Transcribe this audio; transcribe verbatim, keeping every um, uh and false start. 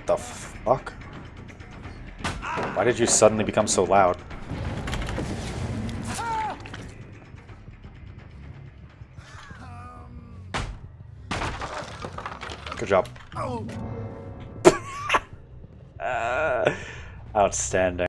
What the fuck? Why did you suddenly become so loud? Good job. uh, outstanding.